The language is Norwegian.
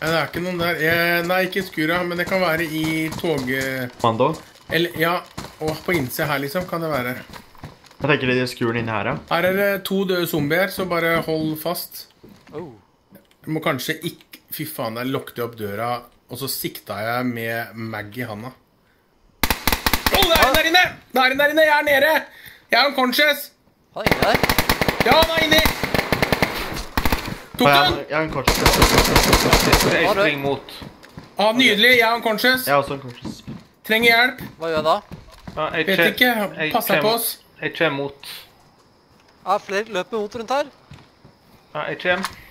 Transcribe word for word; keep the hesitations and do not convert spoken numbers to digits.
Nei, det er ikke noen der. Jeg, nei, ikke i skura, men det kan være i tog... Mando? Eller, ja, og på innsida her liksom kan det være. Jeg tenker det er skuren inne her, ja. Her er det to døde zombier, så bare hold fast. Oh. Du må kanskje ikke... Fy faen, jeg lukket opp døra, og så sikta jeg med Maggie i handa. Å, oh, det er en der inne! Det er en der inne, jeg er nede! Jeg er unconscious! Han er inne der? Ja, han er inne! Tok den? Jeg er unconscious. Jeg springer mot. Ah, nydelig, jeg er unconscious. Jeg er også unconscious. Trenger hjelp. Hva gjør jeg da? Ja, jeg Vet ikke, pass deg på oss. Jeg kommer mot. Ja, flere løper mot rundt her. Ja, jeg kommer.